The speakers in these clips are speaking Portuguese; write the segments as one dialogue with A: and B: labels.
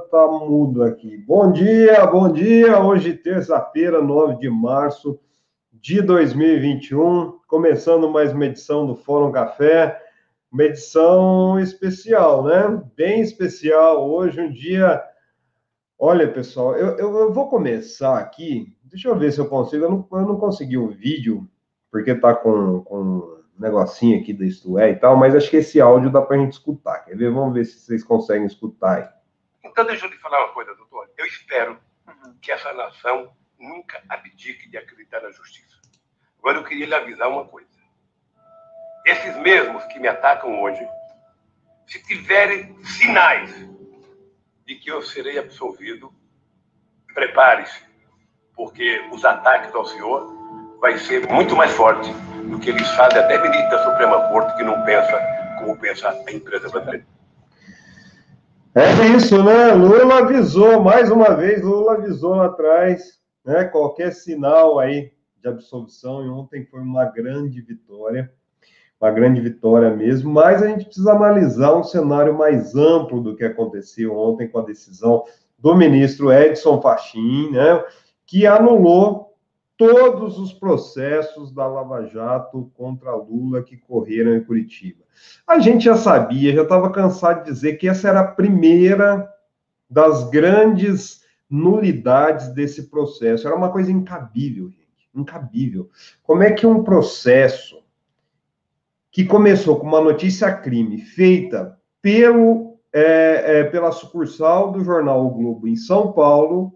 A: tá mudo aqui. Bom dia, bom dia. Hoje, terça-feira, 9 de março de 2021, começando mais uma edição do Fórum Café, uma edição especial, né? Bem especial. Hoje, um dia... Olha, pessoal, eu vou começar aqui. Deixa eu ver se eu consigo. Eu não consegui o vídeo, porque tá com um negocinho aqui do Isto É e tal, mas acho que esse áudio dá para a gente escutar. Quer ver? Vamos ver se vocês conseguem escutar aí.
B: Então, deixa eu te falar uma coisa, doutor. Eu espero que essa nação nunca abdique de acreditar na justiça. Agora, eu queria lhe avisar uma coisa. Esses mesmos que me atacam hoje, se tiverem sinais de que eu serei absolvido, prepare-se, porque os ataques ao senhor vai ser muito mais forte do que eles fazem até ministro da Suprema Corte, que não pensa como pensa a empresa brasileira.
A: É isso, né? Lula avisou, mais uma vez, Lula avisou lá atrás, né? Qualquer sinal aí de absolvição, e ontem foi uma grande vitória mesmo, mas a gente precisa analisar um cenário mais amplo do que aconteceu ontem com a decisão do ministro Edson Fachin, né? Que anulou todos os processos da Lava Jato contra Lula que correram em Curitiba. A gente já sabia, já estava cansado de dizer que essa era a primeira das grandes nulidades desse processo. Era uma coisa incabível, gente, incabível. Como é que um processo que começou com uma notícia-crime feita pela sucursal do jornal O Globo em São Paulo,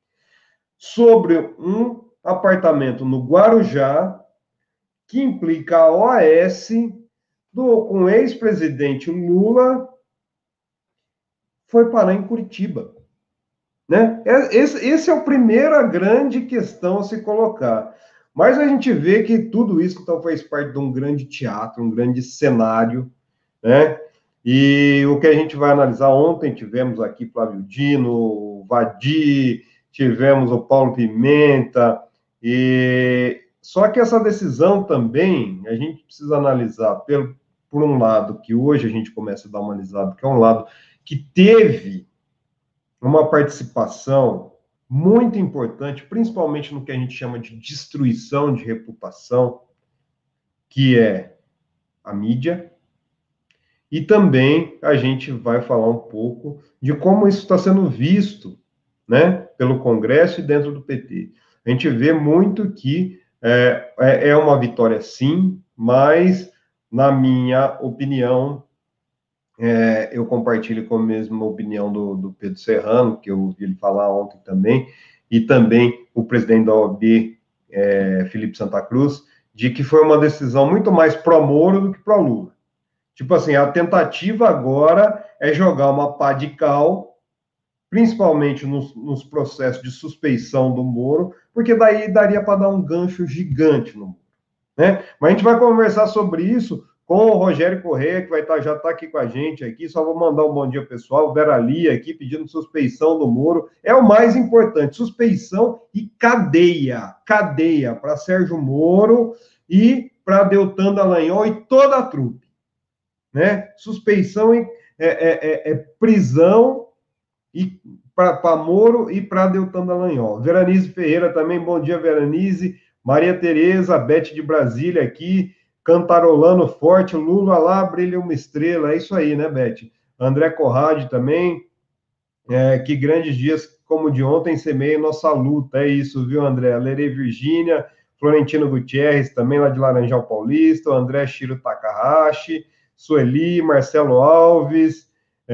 A: sobre um apartamento no Guarujá, que implica a OAS com o ex-presidente Lula, foi parar em Curitiba. Né? Esse é a primeira grande questão a se colocar. Mas a gente vê que tudo isso então faz parte de um grande teatro, um grande cenário, né? E o que a gente vai analisar ontem, tivemos aqui Flávio Dino, Vadi, tivemos o Paulo Pimenta, e só que essa decisão também, a gente precisa analisar por um lado, que hoje a gente começa a dar uma analisada, que é um lado que teve uma participação muito importante, principalmente no que a gente chama de destruição de reputação, que é a mídia, e também a gente vai falar um pouco de como isso está sendo visto, né, pelo Congresso e dentro do PT. A gente vê muito que é uma vitória, sim, mas, na minha opinião, eu compartilho com a mesma opinião do Pedro Serrano, que eu ouvi ele falar ontem também, e também o presidente da OAB, Felipe Santa Cruz, de que foi uma decisão muito mais pró-Moro do que pró-Lula. Tipo assim, a tentativa agora é jogar uma pá de cal, principalmente nos processos de suspeição do Moro, porque daí daria para dar um gancho gigante no Moro. Né? Mas a gente vai conversar sobre isso com o Rogério Corrêa, que já está aqui com a gente aqui. Só vou mandar um bom dia pessoal. O Vera Lia aqui pedindo suspeição do Moro. É o mais importante, suspeição e cadeia. Cadeia para Sérgio Moro e para Deltan Dallagnol e toda a trupe. Né? Suspeição e prisão e para Moro e para Deltan Dallagnol. Veranize Ferreira também, bom dia, Veranize. Maria Tereza, Bete de Brasília aqui, cantarolando forte, Lula lá, brilha uma estrela, é isso aí, né, Bete? André Corrade também, que grandes dias como o de ontem semeia nossa luta, é isso, viu, André? Lerei Virgínia, Florentino Gutierrez também, lá de Laranjal Paulista, André Shiro Takahashi, Sueli, Marcelo Alves,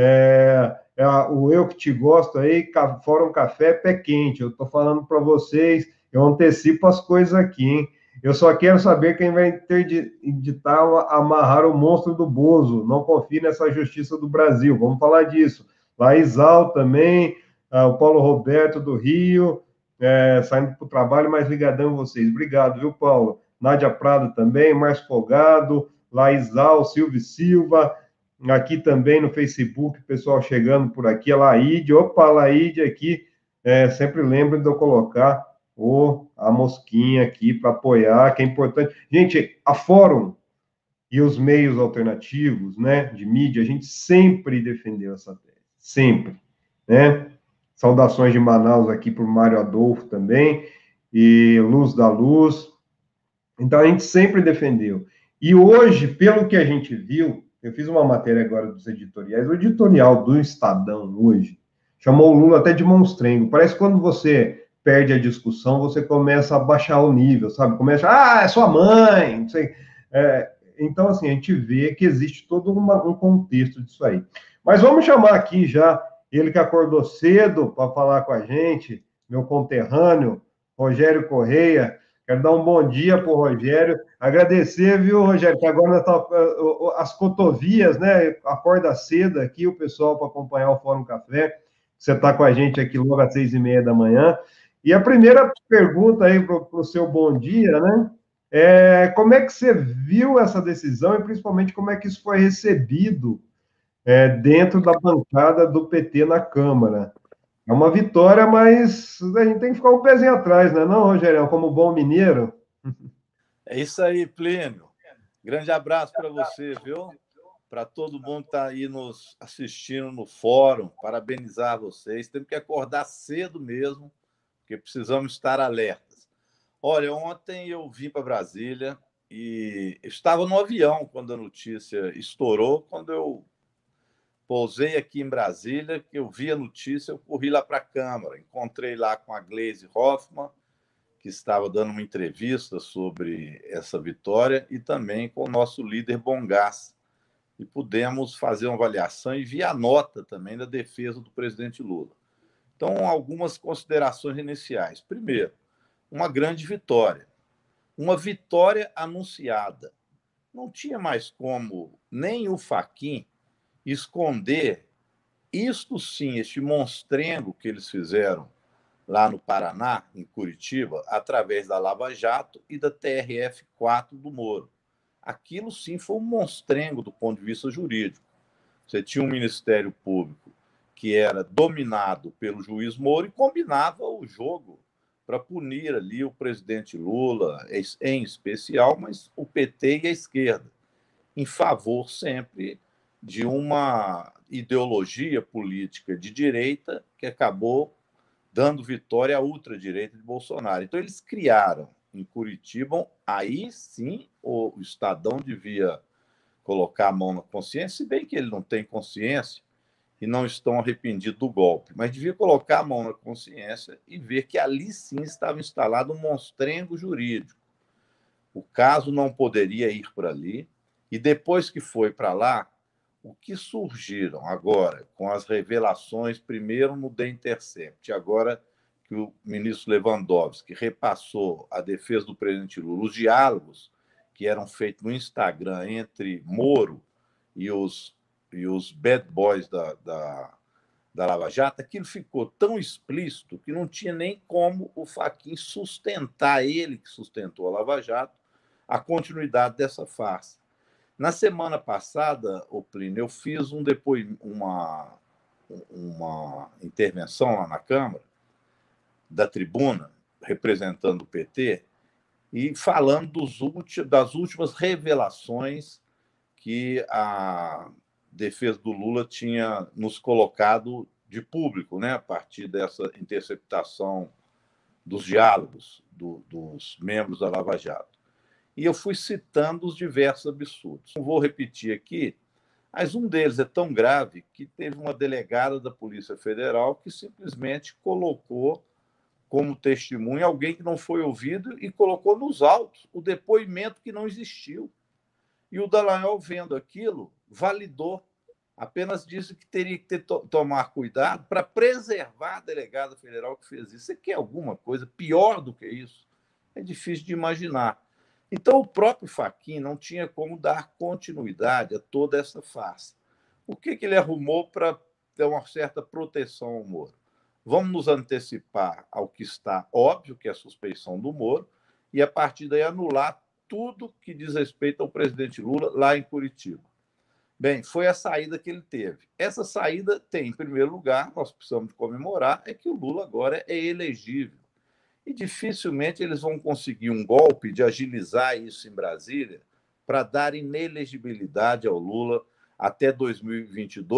A: o Eu Que Te Gosto aí, Fórum Café, pé quente, eu tô falando para vocês, eu antecipo as coisas aqui, hein? Eu só quero saber quem vai interditar, amarrar o monstro do Bozo. Não confie nessa justiça do Brasil. Vamos falar disso. Laísal também, o Paulo Roberto do Rio, saindo para o trabalho, mais ligadão em vocês. Obrigado, viu, Paulo? Nádia Prado também, Márcio Folgado, Laísal, Silvio Silva, aqui também no Facebook, pessoal chegando por aqui, a Laíde, opa, a Laíde aqui, sempre lembro de eu colocar a mosquinha aqui para apoiar, que é importante. Gente, a Fórum e os meios alternativos, né, de mídia, a gente sempre defendeu essa tese, sempre. né? Saudações de Manaus aqui para o Mário Adolfo também, e Luz da Luz. Então, a gente sempre defendeu. E hoje, pelo que a gente viu, eu fiz uma matéria agora dos editoriais, o editorial do Estadão hoje chamou o Lula até de monstrengo. Parece que quando você perde a discussão, você começa a baixar o nível, sabe? Começa, é sua mãe, não sei. Então, assim, a gente vê que existe todo um contexto disso aí. Mas vamos chamar aqui já ele que acordou cedo para falar com a gente, meu conterrâneo, Rogério Correia. Quero dar um bom dia para o Rogério. Agradecer, viu, Rogério, que agora as cotovias, né? Acorda cedo aqui, o pessoal para acompanhar o Fórum Café. Você está com a gente aqui logo às 6:30 da manhã. E a primeira pergunta aí para o seu bom dia, né? Como é que você viu essa decisão e principalmente como é que isso foi recebido dentro da bancada do PT na Câmara? É uma vitória, mas a gente tem que ficar um pezinho atrás, né, não, Rogério? Como bom mineiro.
C: É isso aí, Plínio. Grande abraço para você, viu? Para todo mundo que está aí nos assistindo no fórum, parabenizar vocês. Temos que acordar cedo mesmo, porque precisamos estar alertas. Olha, ontem eu vim para Brasília e estava no avião quando a notícia estourou. Quando eu pousei aqui em Brasília, que eu vi a notícia, eu corri lá para a Câmara. Encontrei lá com a Gleisi Hoffmann, que estava dando uma entrevista sobre essa vitória, e também com o nosso líder Bongás. E pudemos fazer uma avaliação e vi a nota também da defesa do presidente Lula. Então, algumas considerações iniciais. Primeiro, uma grande vitória. Uma vitória anunciada. Não tinha mais como nem o Fachin esconder isto sim, este monstrengo que eles fizeram lá no Paraná, em Curitiba, através da Lava Jato e da TRF-4 do Moro. Aquilo sim foi um monstrengo do ponto de vista jurídico. Você tinha um Ministério Público que era dominado pelo juiz Moro e combinava o jogo para punir ali o presidente Lula, em especial, mas o PT e a esquerda, em favor sempre de uma ideologia política de direita que acabou dando vitória à ultradireita de Bolsonaro. Então, eles criaram em Curitiba, aí sim o Estadão devia colocar a mão na consciência, se bem que ele não tem consciência e não estão arrependidos do golpe, mas devia colocar a mão na consciência e ver que ali sim estava instalado um monstrengo jurídico. O caso não poderia ir por ali, e depois que foi para lá, o que surgiram agora com as revelações, primeiro no The Intercept, agora que o ministro Lewandowski repassou à defesa do presidente Lula os diálogos que eram feitos no Instagram entre Moro e os bad boys da Lava Jato, aquilo ficou tão explícito que não tinha nem como o Fachin sustentar, ele que sustentou a Lava Jato, a continuidade dessa farsa. Na semana passada, Plínio, eu fiz uma intervenção lá na Câmara, da tribuna, representando o PT, e falando das últimas revelações que a defesa do Lula tinha nos colocado de público, né, a partir dessa interceptação dos diálogos dos membros da Lava Jato. E eu fui citando os diversos absurdos. Não vou repetir aqui, mas um deles é tão grave que teve uma delegada da Polícia Federal que simplesmente colocou como testemunha alguém que não foi ouvido e colocou nos autos o depoimento que não existiu. E o Dallagnol, vendo aquilo, validou. Apenas disse que teria que tomar cuidado para preservar a delegada federal que fez isso. Você quer alguma coisa pior do que isso? É difícil de imaginar. Então, o próprio Fachin não tinha como dar continuidade a toda essa farsa. O que ele arrumou para ter uma certa proteção ao Moro? Vamos nos antecipar ao que está óbvio, que é a suspeição do Moro, e, a partir daí, anular tudo que diz respeito ao presidente Lula lá em Curitiba. Bem, foi a saída que ele teve. Essa saída tem, em primeiro lugar, nós precisamos comemorar, é que o Lula agora é elegível. E dificilmente eles vão conseguir um golpe de agilizar isso em Brasília para dar inelegibilidade ao Lula até 2022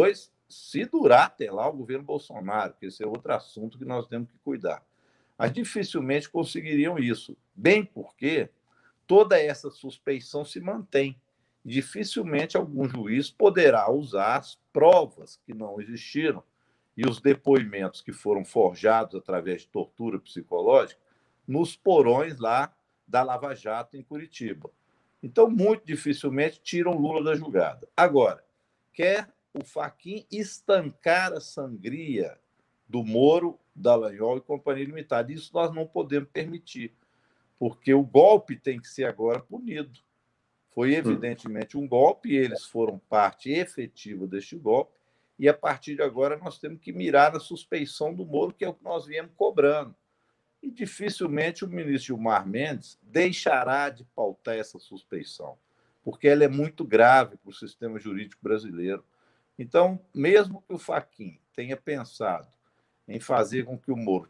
C: se durar até lá o governo Bolsonaro, que esse é outro assunto que nós temos que cuidar. Mas dificilmente conseguiriam isso, bem porque toda essa suspeição se mantém. Dificilmente algum juiz poderá usar as provas que não existiram e os depoimentos que foram forjados através de tortura psicológica nos porões lá da Lava Jato em Curitiba. Então, muito dificilmente tiram Lula da julgada. Agora, quer o Fachin estancar a sangria do Moro, Dallagnol e Companhia Limitada. Isso nós não podemos permitir, porque o golpe tem que ser agora punido. Foi evidentemente um golpe, eles foram parte efetiva deste golpe, e a partir de agora nós temos que mirar na suspeição do Moro, que é o que nós viemos cobrando. E dificilmente o ministro Gilmar Mendes deixará de pautar essa suspeição, porque ela é muito grave para o sistema jurídico brasileiro. Então, mesmo que o Fachin tenha pensado em fazer com que o Moro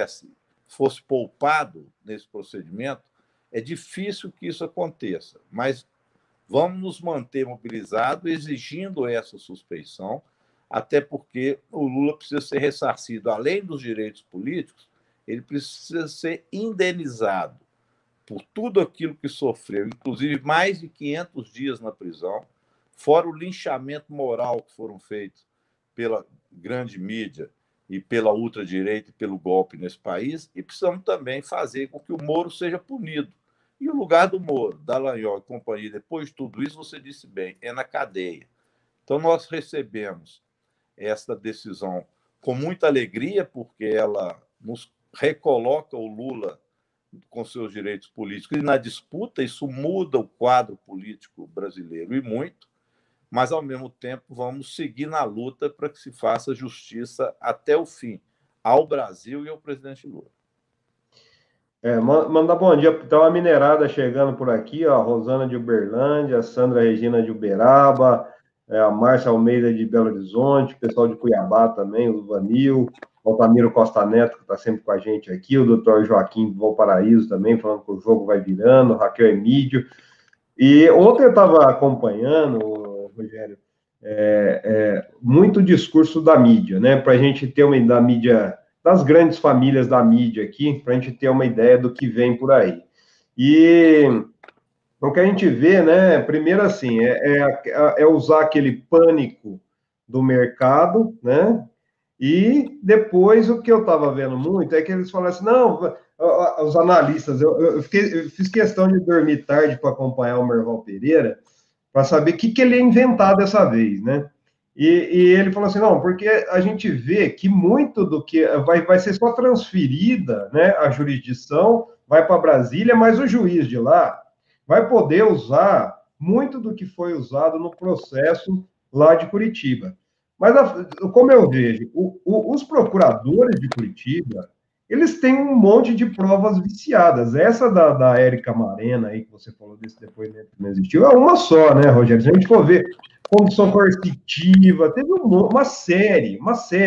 C: fosse poupado nesse procedimento, é difícil que isso aconteça, mas vamos nos manter mobilizados exigindo essa suspeição, até porque o Lula precisa ser ressarcido, além dos direitos políticos, ele precisa ser indenizado por tudo aquilo que sofreu, inclusive mais de 500 dias na prisão, fora o linchamento moral que foram feitos pela grande mídia e pela ultradireita e pelo golpe nesse país, e precisamos também fazer com que o Moro seja punido. E o lugar do Moro, Dallagnol e companhia, depois de tudo isso, você disse bem, é na cadeia. Então, nós recebemos esta decisão com muita alegria, porque ela nos recoloca o Lula com seus direitos políticos e na disputa, isso muda o quadro político brasileiro e muito, mas, ao mesmo tempo, vamos seguir na luta para que se faça justiça até o fim, ao Brasil e ao presidente Lula.
A: Mandar bom dia. Tem uma minerada chegando por aqui, ó, a Rosana de Uberlândia, a Sandra Regina de Uberaba, a Márcia Almeida de Belo Horizonte, o pessoal de Cuiabá também, o Vanil, o Altamiro Costa Neto, que está sempre com a gente aqui, o doutor Joaquim de Valparaíso também, falando que o jogo vai virando, Raquel Emídio. E ontem eu estava acompanhando, Rogério, muito discurso da mídia, né? Para a gente ter uma da mídia, das grandes famílias da mídia aqui, para a gente ter uma ideia do que vem por aí. E o que a gente vê, né? Primeiro, assim, é usar aquele pânico do mercado, né? E depois o que eu estava vendo muito é que eles falam assim, não, os analistas, eu fiz questão de dormir tarde para acompanhar o Merval Pereira, para saber o que ele ia inventar dessa vez, né? E ele falou assim, não, porque a gente vê que muito do que vai ser só transferida, né, a jurisdição, vai para Brasília, mas o juiz de lá vai poder usar muito do que foi usado no processo lá de Curitiba. Mas, como eu vejo, os procuradores de Curitiba, eles têm um monte de provas viciadas. Essa da Érica Marena, aí, que você falou desse depoimento que não existiu, é uma só, né, Rogério? Se a gente for ver condição coercitiva, teve uma série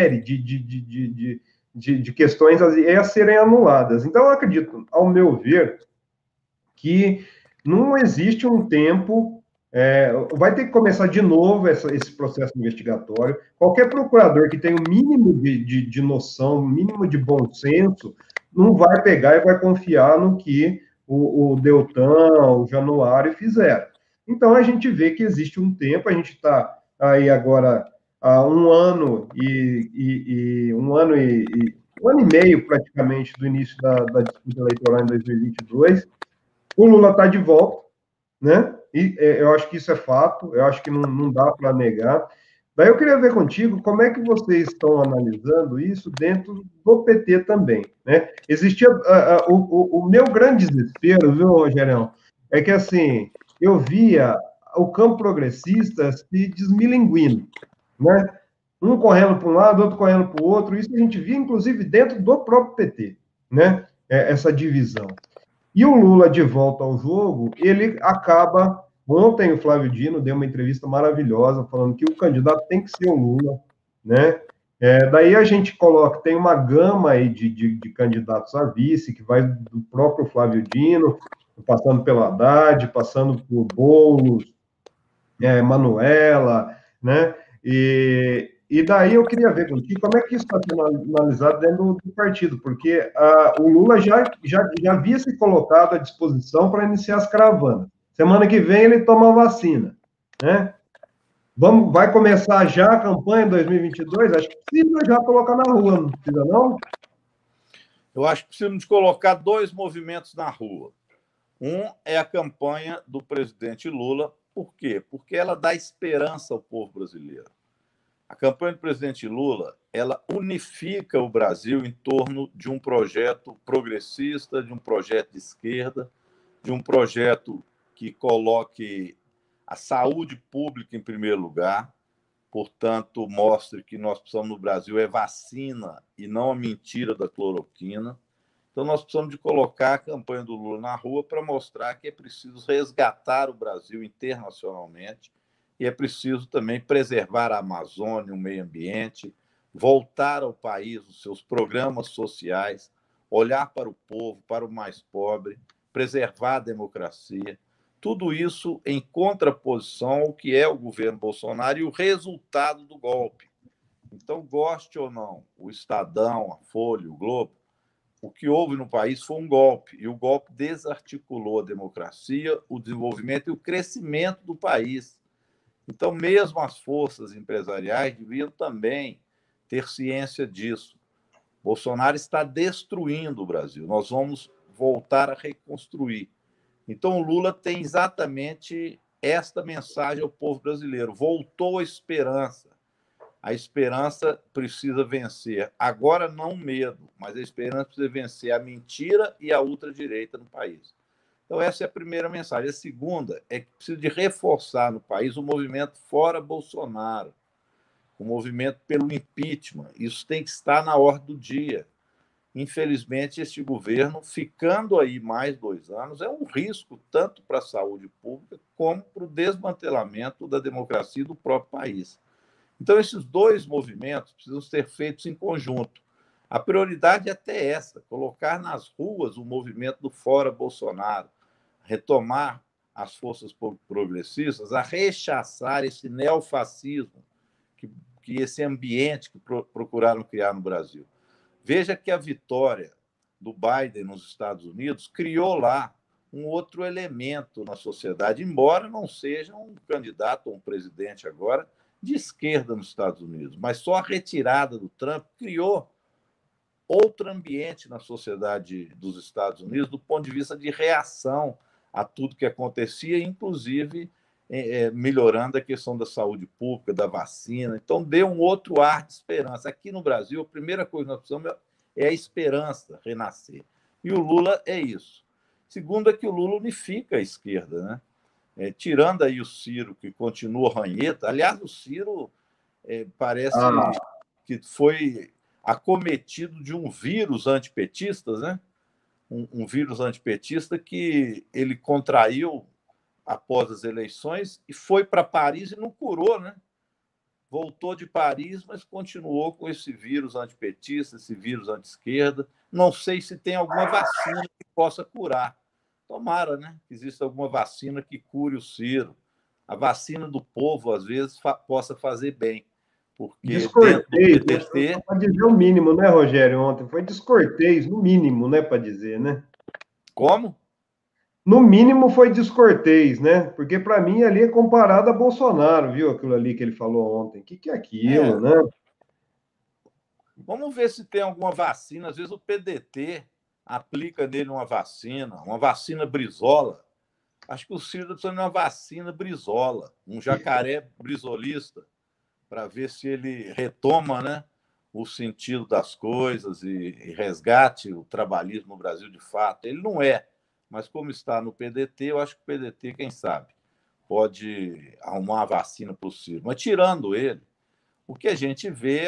A: de questões a serem anuladas. Então, eu acredito, ao meu ver, que não existe um tempo... vai ter que começar de novo esse processo investigatório. Qualquer procurador que tenha o mínimo de noção, o mínimo de bom senso, não vai pegar e vai confiar no que o Deltan, o Januário fizeram. Então, a gente vê que existe um tempo, a gente está aí agora há um ano um ano e meio, praticamente, do início da disputa eleitoral em 2022. O Lula está de volta, né? E eu acho que isso é fato, eu acho que não dá para negar. Daí eu queria ver contigo como é que vocês estão analisando isso dentro do PT também, né? Existia o meu grande desespero, viu, Rogerão? É que, assim, eu via o campo progressista se desmilinguindo, né? Um correndo para um lado, outro correndo para o outro. Isso a gente via, inclusive, dentro do próprio PT, né? Essa divisão. E o Lula, de volta ao jogo, ele acaba... Ontem o Flávio Dino deu uma entrevista maravilhosa, falando que o candidato tem que ser o Lula, né? Daí a gente coloca, tem uma gama aí de candidatos a vice, que vai do próprio Flávio Dino, passando pelo Haddad, passando por Boulos, Manuela, né? E E daí eu queria ver contigo como é que isso está sendo analisado dentro do partido, porque o Lula já havia se colocado à disposição para iniciar as caravanas. Semana que vem ele toma a vacina, né? Vai começar já a campanha em 2022? Acho que precisa já colocar na rua, não precisa não?
C: Eu acho que precisamos de colocar dois movimentos na rua. Um é a campanha do presidente Lula. Por quê? Porque ela dá esperança ao povo brasileiro. A campanha do presidente Lula, ela unifica o Brasil em torno de um projeto progressista, de um projeto de esquerda, de um projeto que coloque a saúde pública em primeiro lugar, portanto, mostre que nós precisamos no Brasil é vacina e não a mentira da cloroquina. Então, nós precisamos de colocar a campanha do Lula na rua para mostrar que é preciso resgatar o Brasil internacionalmente e é preciso também preservar a Amazônia, o meio ambiente, voltar ao país os seus programas sociais, olhar para o povo, para o mais pobre, preservar a democracia. Tudo isso em contraposição ao que é o governo Bolsonaro e o resultado do golpe. Então, goste ou não, o Estadão, a Folha, o Globo, o que houve no país foi um golpe, e o golpe desarticulou a democracia, o desenvolvimento e o crescimento do país. Então, mesmo as forças empresariais deviam também ter ciência disso. Bolsonaro está destruindo o Brasil. Nós vamos voltar a reconstruir. Então, o Lula tem exatamente esta mensagem ao povo brasileiro. Voltou a esperança. A esperança precisa vencer. Agora, não o medo, mas a esperança precisa vencer a mentira e a ultradireita no país. Então, essa é a primeira mensagem. A segunda é que precisa de reforçar no país o movimento fora Bolsonaro, o movimento pelo impeachment. Isso tem que estar na ordem do dia. Infelizmente, este governo, ficando aí mais 2 anos, é um risco tanto para a saúde pública como para o desmantelamento da democracia do próprio país. Então, esses dois movimentos precisam ser feitos em conjunto. A prioridade é até essa, colocar nas ruas o movimento do fora Bolsonaro, retomar as forças progressistas a rechaçar esse neofascismo, que esse ambiente que procuraram criar no Brasil. Veja que a vitória do Biden nos Estados Unidos criou lá um outro elemento na sociedade, embora não seja um candidato ou um presidente agora de esquerda nos Estados Unidos, mas só a retirada do Trump criou outro ambiente na sociedade dos Estados Unidos do ponto de vista de reação a tudo que acontecia, inclusive melhorando a questão da saúde pública, da vacina. Então, deu um outro ar de esperança. Aqui no Brasil, a primeira coisa que nós precisamos é a esperança renascer. E o Lula é isso. Segundo é que o Lula unifica a esquerda, né? Tirando aí o Ciro, que continua ranheta. Aliás, o Ciro parece que foi acometido de um vírus antipetista, né? Um vírus antipetista que ele contraiu após as eleições e foi para Paris e não curou, né? Voltou de Paris, mas continuou com esse vírus antipetista, esse vírus anti-esquerda. Não sei se tem alguma vacina que possa curar. Tomara, né? Que exista alguma vacina que cure o Ciro. A vacina do povo, às vezes, possa fazer bem. Porque
A: descortês,
C: dentro do PDT...
A: Para dizer o mínimo, né, Rogério? Ontem foi descortês, no mínimo, né, para dizer, né?
C: Como?
A: No mínimo foi descortês, né? Porque para mim ali é comparado a Bolsonaro, viu? Aquilo ali que ele falou ontem. O que é aquilo, né?
C: Vamos ver se tem alguma vacina. Às vezes o PDT aplica nele uma vacina brisola. Acho que o Ciro precisa de uma vacina brisola, um jacaré brisolista, para ver se ele retoma, né, o sentido das coisas e resgate o trabalhismo no Brasil de fato. Ele não é, mas como está no PDT, eu acho que o PDT, quem sabe, pode arrumar uma vacina para o Ciro. Mas tirando ele, o que a gente vê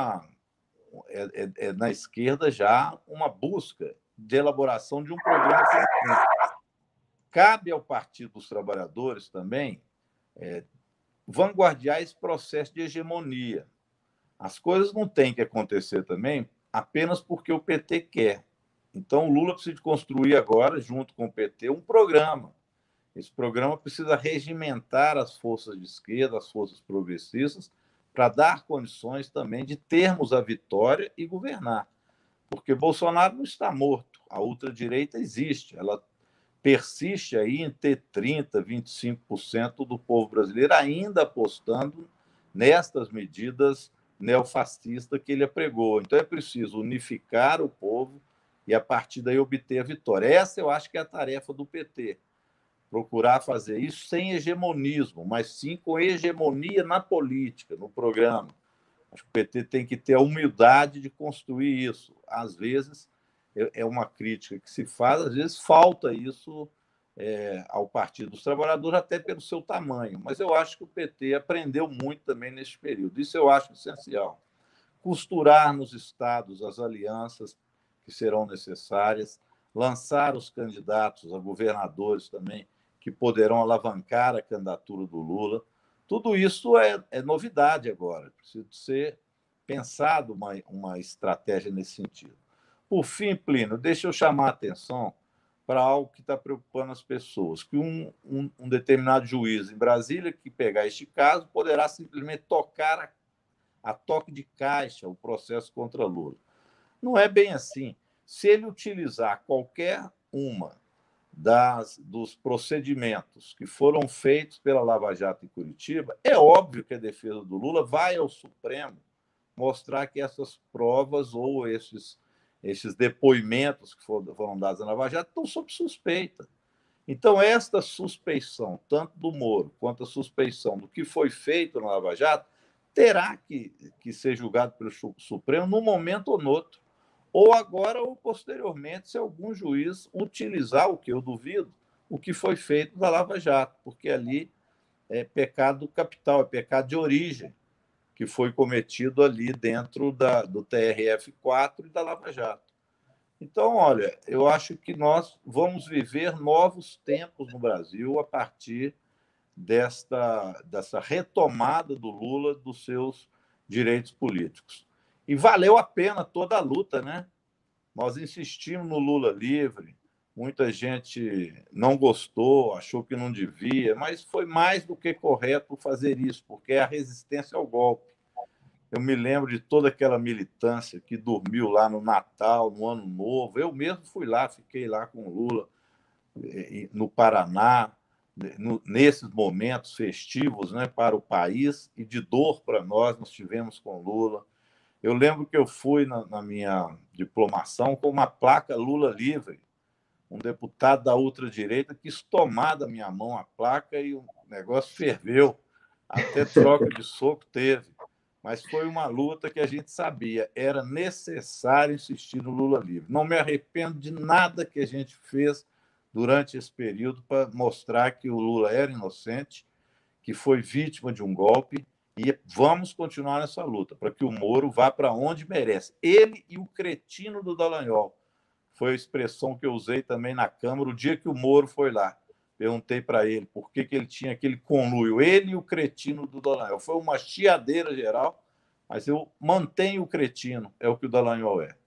C: é na esquerda já uma busca de elaboração de um programa conjunto. Cabe ao Partido dos Trabalhadores também vanguardiar esse processo de hegemonia. As coisas não têm que acontecer também apenas porque o PT quer. Então, o Lula precisa de construir agora, junto com o PT, um programa. Esse programa precisa regimentar as forças de esquerda, as forças progressistas, para dar condições também de termos a vitória e governar. Porque Bolsonaro não está morto, a ultradireita existe, ela persiste aí em ter 30%, 25% do povo brasileiro ainda apostando nestas medidas neofascistas que ele apregou. Então é preciso unificar o povo e, a partir daí, obter a vitória. Essa eu acho que é a tarefa do PT. Procurar fazer isso sem hegemonismo, mas sim com hegemonia na política, no programa. Acho que o PT tem que ter a humildade de construir isso. Às vezes, é uma crítica que se faz, às vezes falta isso ao Partido dos Trabalhadores, até pelo seu tamanho. Mas eu acho que o PT aprendeu muito também nesse período. Isso eu acho essencial. Costurar nos estados as alianças que serão necessárias, lançar os candidatos a governadores também, que poderão alavancar a candidatura do Lula. Tudo isso é novidade agora. Precisa ser pensado uma estratégia nesse sentido. Por fim, Plínio, deixa eu chamar a atenção para algo que está preocupando as pessoas, que um determinado juiz em Brasília que pegar este caso poderá simplesmente tocar a toque de caixa o processo contra Lula. Não é bem assim. Se ele utilizar qualquer uma dos procedimentos que foram feitos pela Lava Jato em Curitiba, é óbvio que a defesa do Lula vai ao Supremo mostrar que essas provas ou esses depoimentos que foram dados à Lava Jato estão sob suspeita. Então, esta suspeição, tanto do Moro quanto a suspeição do que foi feito na Lava Jato, terá que ser julgado pelo Supremo num momento ou no outro. Ou agora ou posteriormente, se algum juiz utilizar, o que eu duvido, o que foi feito da Lava Jato, porque ali é pecado capital, é pecado de origem, que foi cometido ali dentro do TRF4 e da Lava Jato. Então, olha, eu acho que nós vamos viver novos tempos no Brasil a partir dessa retomada do Lula dos seus direitos políticos. E valeu a pena toda a luta, né? Nós insistimos no Lula livre, muita gente não gostou, achou que não devia, mas foi mais do que correto fazer isso, porque é a resistência ao golpe. Eu me lembro de toda aquela militância que dormiu lá no Natal, no Ano Novo. Eu mesmo fui lá, fiquei lá com o Lula no Paraná, nesses momentos festivos, né, para o país e de dor para nós tivemos com o Lula. Eu lembro que eu fui na minha diplomação com uma placa Lula livre, um deputado da ultradireita quis tomar da minha mão a placa e o negócio ferveu, até troca de soco teve. Mas foi uma luta que a gente sabia, era necessário insistir no Lula livre. Não me arrependo de nada que a gente fez durante esse período para mostrar que o Lula era inocente, que foi vítima de um golpe, e vamos continuar nessa luta para que o Moro vá para onde merece. Ele e o cretino do Dallagnol. Foi a expressão que eu usei também na Câmara o dia que o Moro foi lá. Perguntei para ele por que ele tinha aquele conluio, ele e o cretino do Dallagnol. Foi uma chiadeira geral, mas eu mantenho o cretino, é o que o Dallagnol é.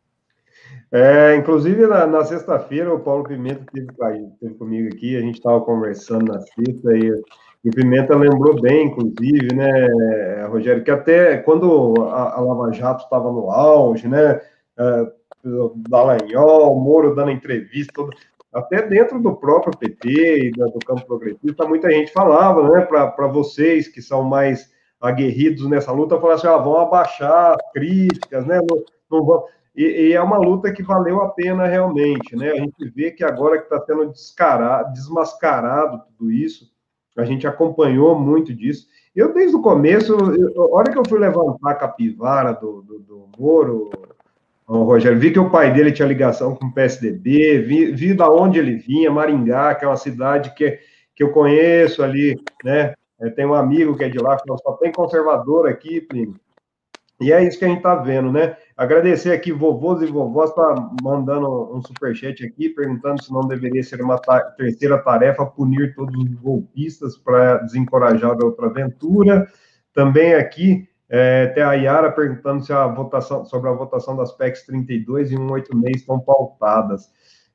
A: Inclusive, na sexta-feira, o Paulo Pimenta esteve comigo aqui, a gente estava conversando na sexta, e o Pimenta lembrou bem, inclusive, né, Rogério, que até quando a Lava Jato estava no auge, né, o Dallagnol, o Moro dando entrevista, até dentro do próprio PT e do campo progressista, muita gente falava, né, para vocês que são mais aguerridos nessa luta, falava assim, vão abaixar as críticas, né, não vão... E é uma luta que valeu a pena realmente, né? A gente vê que agora que está sendo desmascarado tudo isso, a gente acompanhou muito disso. Eu, desde o começo, a hora que eu fui levantar a capivara do Moro, Rogério, vi que o pai dele tinha ligação com o PSDB, vi da onde ele vinha, Maringá, que é uma cidade que eu conheço ali, né? Tem um amigo que é de lá, que só tem conservador aqui, Plínio. E é isso que a gente está vendo, né? Agradecer aqui, vovôs e vovós, está mandando um superchat aqui, perguntando se não deveria ser uma terceira tarefa punir todos os golpistas para desencorajar a outra aventura. Também aqui, tem a Yara perguntando se sobre a votação das PECs 32 e 186 estão pautadas.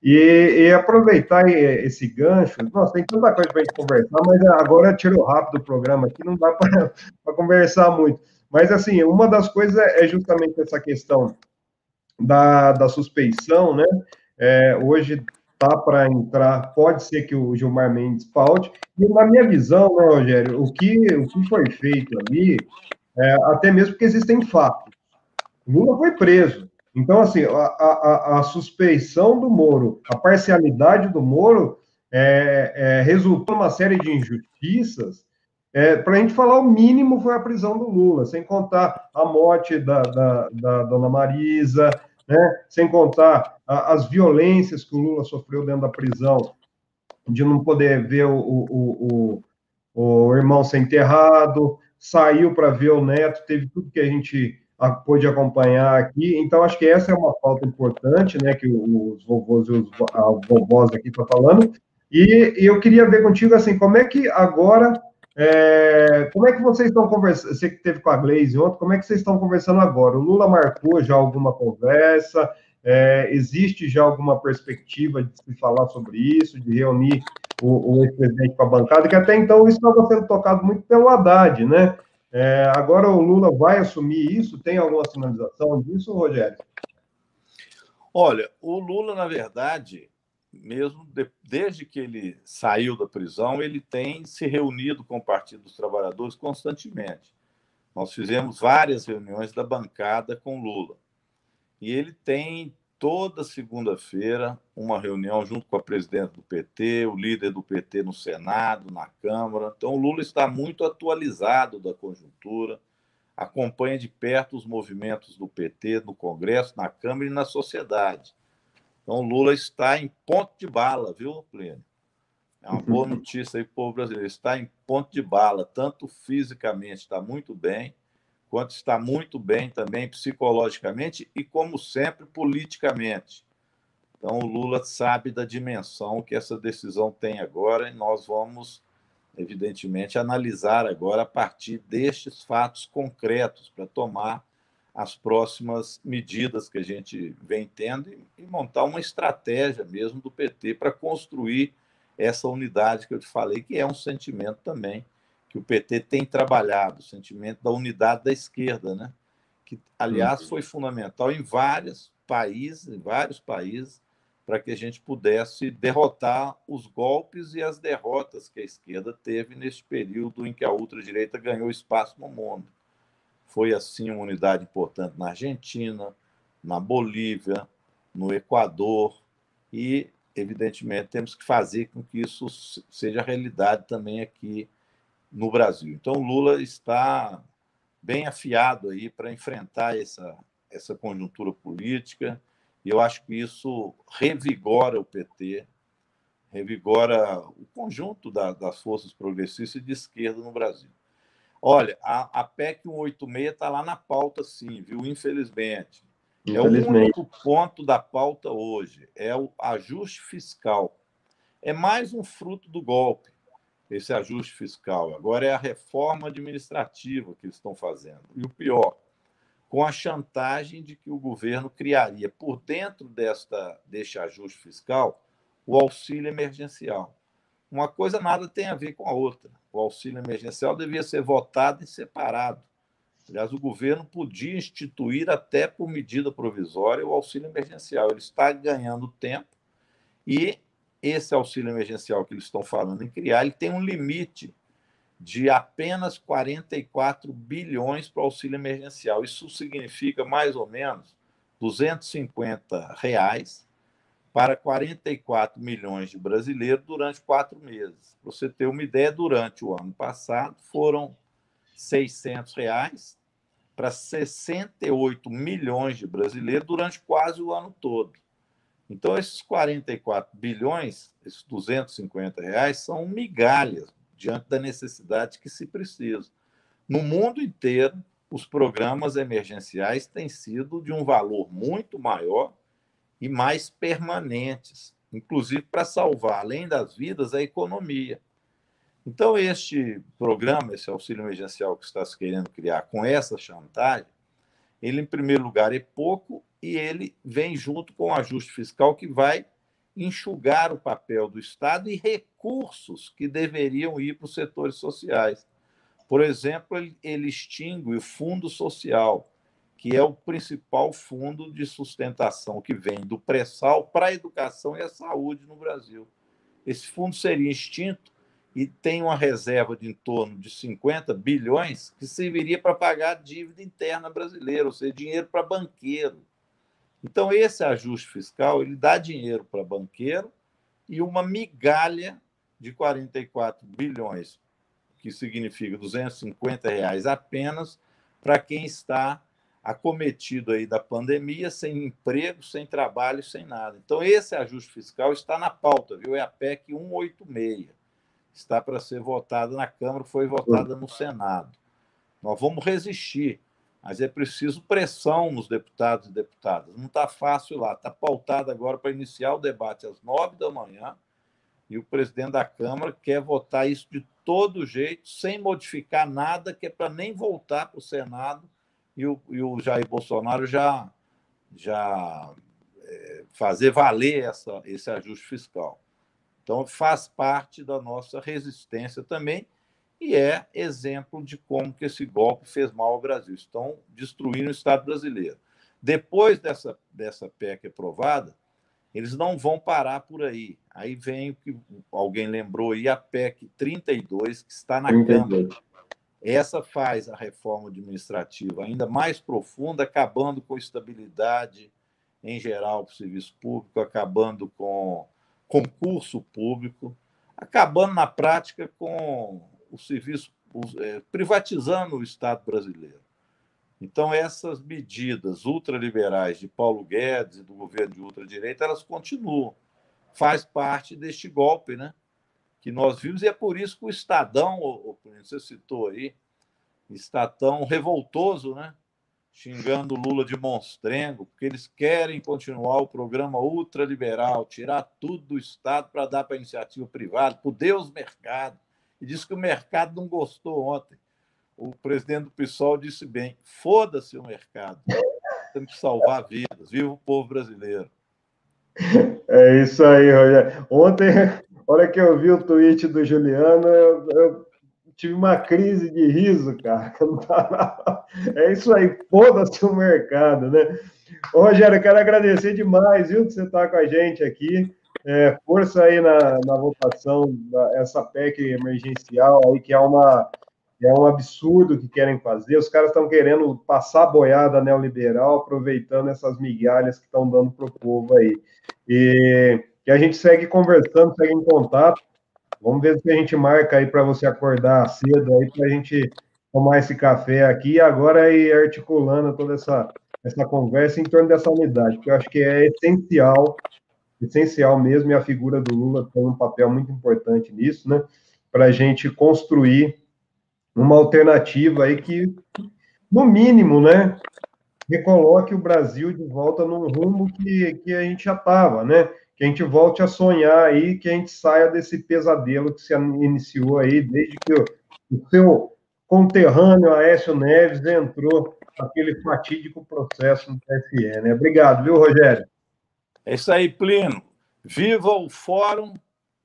A: E aproveitar esse gancho, nossa, tem tanta coisa para a gente conversar, mas agora tirou rápido o programa aqui, não dá para conversar muito. Mas, assim, uma das coisas é justamente essa questão da suspeição, né? Hoje tá para entrar, pode ser que o Gilmar Mendes paute, e na minha visão, né, Rogério, o que foi feito ali, até mesmo porque existem fatos. Lula foi preso. Então, assim, a suspeição do Moro, a parcialidade do Moro, resultou numa série de injustiças. Para a gente falar, o mínimo foi a prisão do Lula, sem contar a morte da dona Marisa, né? Sem contar as violências que o Lula sofreu dentro da prisão, de não poder ver o irmão ser enterrado, saiu para ver o neto, teve tudo que a gente pôde acompanhar aqui. Então, acho que essa é uma pauta importante, né, que os vovôs e as vovós aqui estão falando. E eu queria ver contigo, assim, como é que agora, como é que vocês estão conversando? Você que teve com a Gleisi ontem, como é que vocês estão conversando agora? O Lula marcou já alguma conversa? Existe já alguma perspectiva de se falar sobre isso, de reunir o ex-presidente com a bancada, que até então isso estava sendo tocado muito pelo Haddad, né? Agora o Lula vai assumir isso? Tem alguma sinalização disso, Rogério?
C: Olha, o Lula, na verdade, mesmo desde que ele saiu da prisão, ele tem se reunido com o Partido dos Trabalhadores constantemente. Nós fizemos várias reuniões da bancada com Lula. E ele tem toda segunda-feira uma reunião junto com a presidente do PT, o líder do PT no Senado, na Câmara. Então, o Lula está muito atualizado da conjuntura, acompanha de perto os movimentos do PT no Congresso, na Câmara e na sociedade. Então, o Lula está em ponto de bala, viu, Plínio? É uma boa notícia aí para o povo brasileiro. Está em ponto de bala, tanto fisicamente está muito bem, quanto está muito bem também psicologicamente e, como sempre, politicamente. Então, o Lula sabe da dimensão que essa decisão tem agora e nós vamos, evidentemente, analisar agora a partir destes fatos concretos para tomar as próximas medidas que a gente vem tendo e montar uma estratégia mesmo do PT para construir essa unidade que eu te falei, que é um sentimento também que o PT tem trabalhado, o sentimento da unidade da esquerda, né? Que, aliás, foi fundamental em vários países, para que a gente pudesse derrotar os golpes e as derrotas que a esquerda teve neste período em que a ultradireita ganhou espaço no mundo. Foi, assim, uma unidade importante na Argentina, na Bolívia, no Equador e, evidentemente, temos que fazer com que isso seja realidade também aqui no Brasil. Então, o Lula está bem afiado aí para enfrentar essa conjuntura política e eu acho que isso revigora o PT, revigora o conjunto das forças progressistas e de esquerda no Brasil. Olha, a PEC 186 está lá na pauta, sim, viu? Infelizmente. É o único ponto da pauta hoje, é o ajuste fiscal. É mais um fruto do golpe, esse ajuste fiscal. Agora é a reforma administrativa que eles estão fazendo. E o pior, com a chantagem de que o governo criaria, por dentro deste ajuste fiscal, o auxílio emergencial. Uma coisa nada tem a ver com a outra. O auxílio emergencial devia ser votado e separado. Aliás, o governo podia instituir até por medida provisória o auxílio emergencial. Ele está ganhando tempo e esse auxílio emergencial que eles estão falando em criar, ele tem um limite de apenas 44 bilhões para o auxílio emergencial. Isso significa mais ou menos R$ 250 para 44 milhões de brasileiros durante 4 meses. Para você ter uma ideia, durante o ano passado foram R$ 600 para 68 milhões de brasileiros durante quase o ano todo. Então, esses 44 bilhões, esses R$ 250, são migalhas diante da necessidade que se precisa. No mundo inteiro, os programas emergenciais têm sido de um valor muito maior e mais permanentes, inclusive para salvar, além das vidas, a economia. Então, este programa, esse auxílio emergencial que está se querendo criar com essa chantagem, ele, em primeiro lugar, é pouco e ele vem junto com o ajuste fiscal que vai enxugar o papel do Estado e recursos que deveriam ir para os setores sociais. Por exemplo, ele extingue o Fundo Social, que é o principal fundo de sustentação que vem do pré-sal para a educação e a saúde no Brasil. Esse fundo seria extinto e tem uma reserva de em torno de 50 bilhões que serviria para pagar a dívida interna brasileira, ou seja, dinheiro para banqueiro. Então, esse ajuste fiscal ele dá dinheiro para banqueiro e uma migalha de 44 bilhões, que significa R$ 250 apenas, para quem está acometido aí da pandemia, sem emprego, sem trabalho, sem nada. Então, esse ajuste fiscal está na pauta, viu? É a PEC 186. Está para ser votada na Câmara, foi votada no Senado. Nós vamos resistir, mas é preciso pressão nos deputados e deputadas. Não está fácil lá. Está pautado agora para iniciar o debate às 9h e o presidente da Câmara quer votar isso de todo jeito, sem modificar nada, que é para nem voltar para o Senado e o Jair Bolsonaro já fazer valer esse ajuste fiscal. Então, faz parte da nossa resistência também e é exemplo de como que esse golpe fez mal ao Brasil. Estão destruindo o Estado brasileiro. Depois dessa PEC aprovada, eles não vão parar por aí. Aí vem o que alguém lembrou aí, a PEC 32, que está na Câmara. Essa faz a reforma administrativa ainda mais profunda, acabando com a estabilidade em geral para o serviço público, acabando com concurso público, acabando na prática com o serviço, privatizando o Estado brasileiro. Então, essas medidas ultraliberais de Paulo Guedes e do governo de ultradireita, elas continuam. Faz parte deste golpe, né, que nós vimos, e é por isso que o Estadão, você citou aí, está tão revoltoso, né, xingando o Lula de monstrengo, porque eles querem continuar o programa ultraliberal, tirar tudo do Estado para dar para a iniciativa privada, para o Deus mercado. E disse que o mercado não gostou ontem. O presidente do PSOL disse bem, foda-se o mercado, temos que salvar vidas, viva o povo brasileiro.
A: É isso aí, Rogério. Ontem, hora que eu vi o tweet do Juliano, eu tive uma crise de riso, cara. É isso aí, foda-se o mercado, né? Ô, Rogério, eu quero agradecer demais, viu, que você está com a gente aqui. Força aí na votação dessa PEC emergencial aí, que é um absurdo que querem fazer. Os caras estão querendo passar a boiada neoliberal, aproveitando essas migalhas que estão dando para o povo aí. E a gente segue conversando, segue em contato. Vamos ver se a gente marca aí para você acordar cedo aí, para a gente tomar esse café aqui e agora ir articulando toda essa conversa em torno dessa unidade, que eu acho que é essencial mesmo, e a figura do Lula tem um papel muito importante nisso, né? Para a gente construir uma alternativa aí que, no mínimo, né, recoloque o Brasil de volta num rumo que a gente já estava, né? Que a gente volte a sonhar aí, que a gente saia desse pesadelo que se iniciou aí desde que o seu conterrâneo Aécio Neves entrou naquele fatídico processo no TSE, né? Obrigado, viu, Rogério?
C: É isso aí, Plínio. Viva o Fórum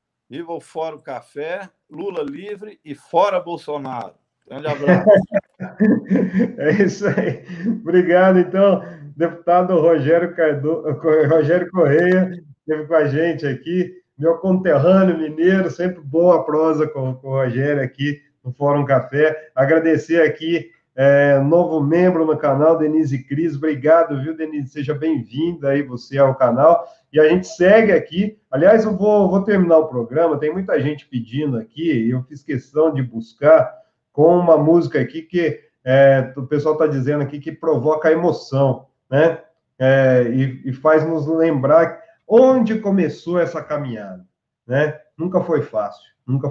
C: Café, Lula livre e fora Bolsonaro. Grande abraço.
A: É isso aí. Obrigado, então, deputado Rogério Correia, esteve com a gente aqui, meu conterrâneo mineiro, sempre boa prosa com o Rogério aqui no Fórum Café. Agradecer aqui, novo membro no canal, Denise Cris. Obrigado, viu, Denise? Seja bem-vinda aí você ao canal. E a gente segue aqui. Aliás, eu vou terminar o programa, tem muita gente pedindo aqui, e eu fiz questão de buscar com uma música aqui que o pessoal está dizendo aqui que provoca emoção, né? E faz nos lembrar onde começou essa caminhada, né? Nunca foi fácil.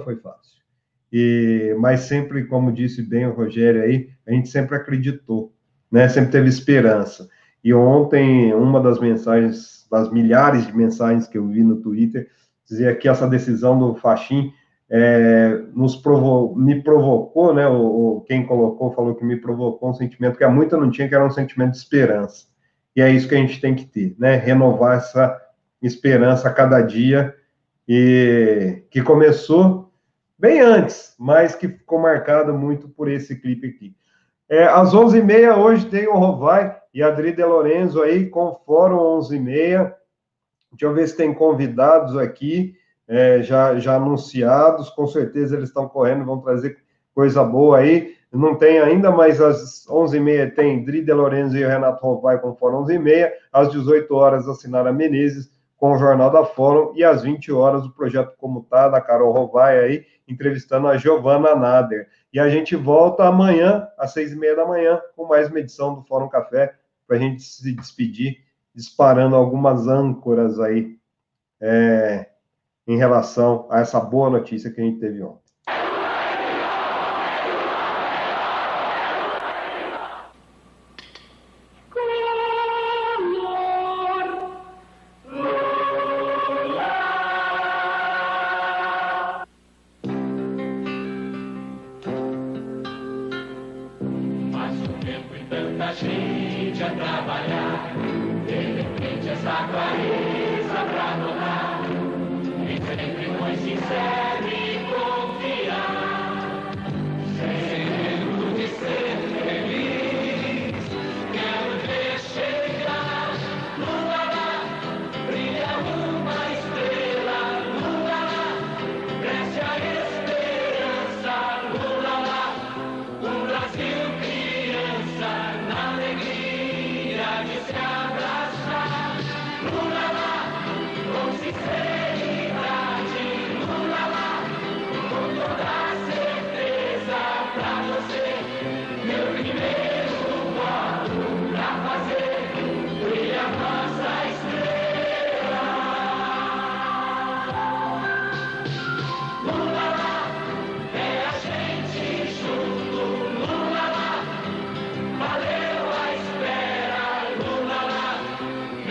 A: Mas sempre, como disse bem o Rogério aí, a gente sempre acreditou, né? Sempre teve esperança. E ontem, uma das mensagens, das milhares de mensagens que eu vi no Twitter, dizia que essa decisão do Fachin me provocou, né? Quem colocou falou que me provocou um sentimento que há muito eu não tinha, que era um sentimento de esperança. E é isso que a gente tem que ter, né? Renovar esperança a cada dia, e que começou bem antes, mas que ficou marcado muito por esse clipe aqui. Às 11h30 hoje tem o Rovai e a Adri De Lorenzo aí com o Fórum 11h30. Deixa eu ver se tem convidados aqui, já anunciados, com certeza eles estão correndo, vão trazer coisa boa aí. Não tem ainda, mas às 11h30 tem Adri De Lorenzo e o Renato Rovai com o Fórum 11h30, às 18 horas a Sinara Menezes com o Jornal da Fórum, e às 20 horas o Projeto Como Tá, da Carol Rovai aí, entrevistando a Giovana Nader. E a gente volta amanhã, às 6h30 da manhã, com mais uma edição do Fórum Café, para a gente se despedir, disparando algumas âncoras aí em relação a essa boa notícia que a gente teve ontem.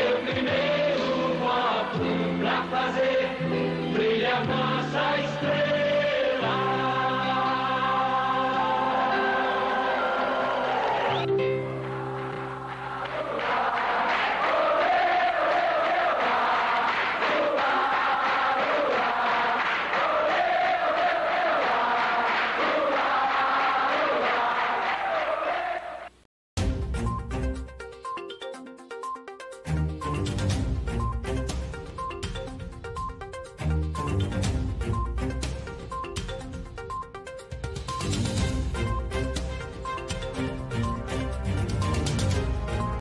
D: Brilha a nossa estrela.